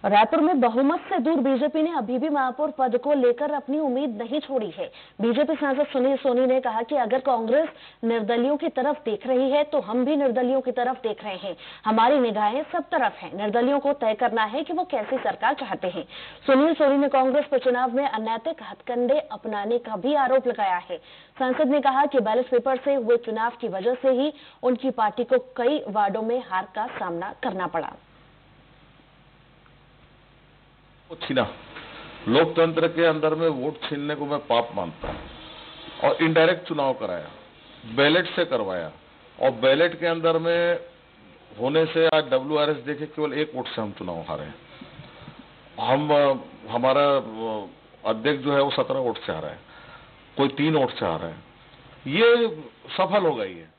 रायपुर में बहुमत से दूर बीजेपी ने अभी भी महापौर पद को लेकर अपनी उम्मीद नहीं छोड़ी है। बीजेपी सांसद सुनील सोनी ने कहा कि अगर कांग्रेस निर्दलियों की तरफ देख रही है तो हम भी निर्दलियों की तरफ देख रहे हैं। हमारी निगाहें सब तरफ हैं। निर्दलियों को तय करना है कि वो कैसी सरकार चाहते हैं। सुनील सोनी ने कांग्रेस पर चुनाव में अनैतिक हथकंडे अपनाने का भी आरोप लगाया है। सांसद ने कहा कि बैलेट पेपर से हुए चुनाव की वजह से ही उनकी पार्टी को कई वार्डों में हार का सामना करना पड़ा। छीना, लोकतंत्र के अंदर में वोट छीनने को मैं पाप मानता हूं। और इनडायरेक्ट चुनाव कराया, बैलेट से करवाया, और बैलेट के अंदर में होने से आज WRS देखे केवल 1 वोट से हम चुनाव हारे। हमारा अध्यक्ष जो है वो 17 वोट से हारा है, कोई 3 वोट से हारा है। ये सफल हो गई है।